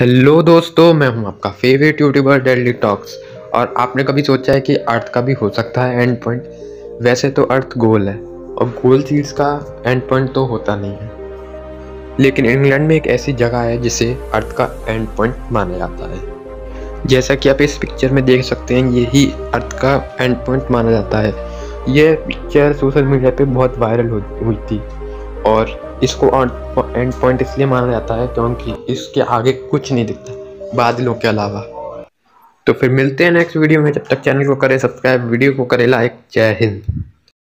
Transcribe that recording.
Hello दोस्तों, मैं हूं आपका फेवरेट यूट्यूबर डेली टॉक्स। और आपने कभी सोचा है कि अर्थ का भी हो सकता है एंड पॉइंट? वैसे तो अर्थ गोल है और गोल चीज़ का एंड पॉइंट तो होता नहीं है, लेकिन इंग्लैंड में एक ऐसी जगह है जिसे अर्थ का एंड पॉइंट माना जाता है। जैसा कि आप इस पिक्चर में देख सकते हैं, यही अर्थ का एंड पॉइंट माना जाता है। यह पिक्चर सोशल मीडिया पे बहुत वायरल हुई थी और इसको एंड पॉइंट इसलिए माना जाता है क्योंकि इसके आगे कुछ नहीं दिखता बादलों के अलावा। तो फिर मिलते हैं नेक्स्ट वीडियो में। जब तक चैनल को करें सब्सक्राइब, वीडियो को करें लाइक। जय हिंद।